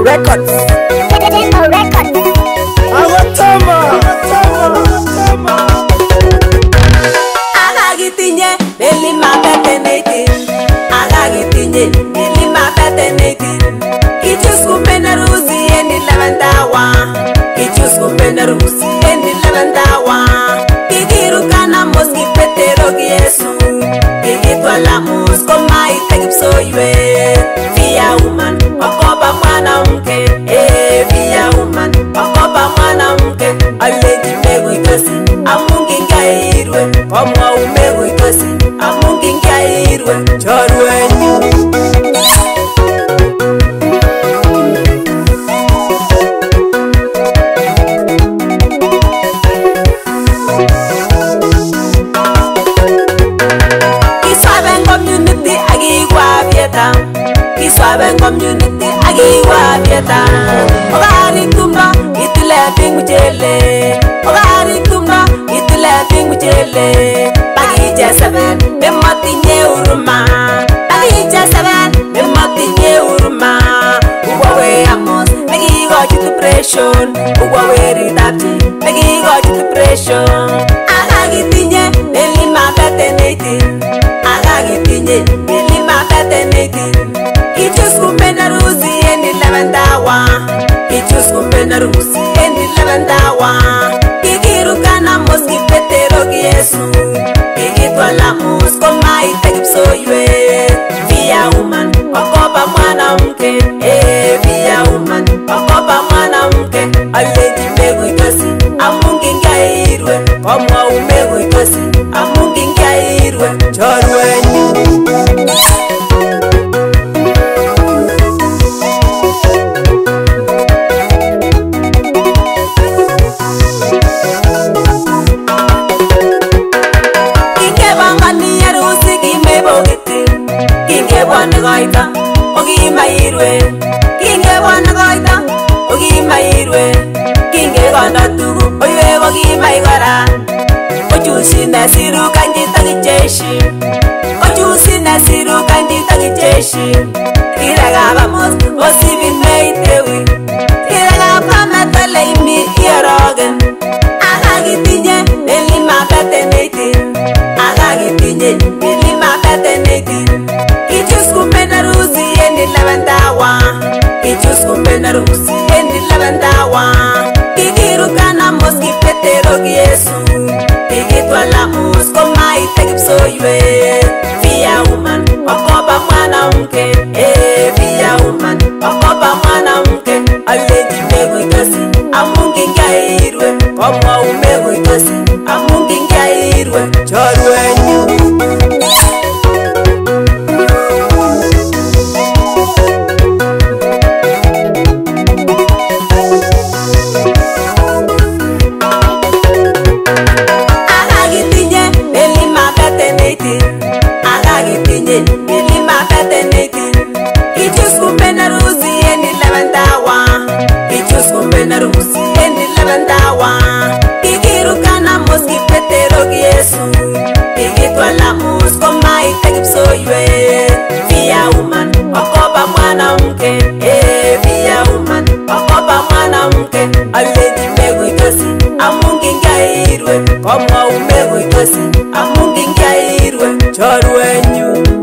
Records. Agagitinye Nelly mabetenetin. Agagitinye Nelly mabetenetin. Kichus kumpenda rusi endi 11th hour. Kichus kumpenda rusi endi 11th hour. Kikirukana moski petero Yesu. Kikitwala musko maite kipsoywe. Via woman wakoba mwanamke. Via woman wakoba mwanamke. Aleji megu itosi amungi ngairwe. Omwa umegu itosi amungi ngairwe. Chorwenyu Kiswaben community agiwa vieta. Ogari tumba itile ping mujele. Ogari tumba itile ping mujele. Bagija 7 bematinye uruma. Bagija 7 bematinye uruma. Uwawe amos megi got depression. Uwawe ridapti megi got depression. Agagitinye Nelly mabetenetin. Agagitinye Nelly mabetenetin. Kichus kumpenda rusi endi 11th hour. Kichus kumpenda rusi endi 11th hour. Kikirukana moski petero Yesu. Kikitwala musko maite kipsoywe. Via woman wakoba mwanamke. Via woman wakoba mwanamke. Aleji megu itosi amungi ngairwe. Omwa umegu itosi amungi ngairwe. Chorwenyu goita ogi mairwe kinge wana goita ogi mairwe kinge gonda tugu oye ogi maigara ojusi na siru kanjita gijeshi ojusi na siru kanjita gijeshi iraga vamos osibin meitewi iraga pametale imi irogen agagitinye Nelly mabetenetin agagitinye Nelly mabetenetin. Kichus kumpenda rusi endi 11th hour. Kichus kumpenda rusi endi 11th hour. Kikirukana moski petero Yesu. Kikitwala musko maite kipsoywe. Via woman wakoba mwanamke. Via woman wakoba mwanamke. Aleji megu itosi amungi ngairwe. Omwa umegu itosi amungi ngairwe. Chorwenyu Nelly mabetenetin. Kichus kumpenda rusi endi 11th hour. Kichus kumpenda rusi endi 11th hour. Kikirukana moski petero Yesu. Kikitwala musko maite kipsoywe. Via woman wakoba mwanamke. Via woman wakoba mwanamke. Aleji megu itosi amungi ngairwe. Omwa umegu itosi amungi ngairwe. Chorwenyu